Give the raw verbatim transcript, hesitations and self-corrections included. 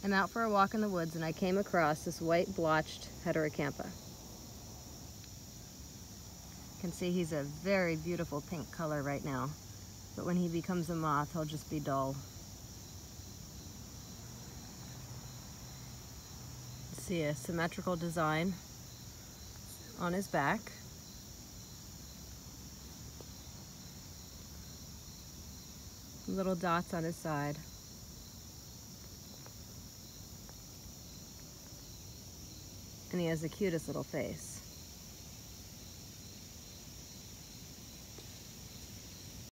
I'm out for a walk in the woods and I came across this white blotched Heterocampa. You can see he's a very beautiful pink color right now, but when he becomes a moth, he'll just be dull. See a symmetrical design on his back. Little dots on his side. And he has the cutest little face.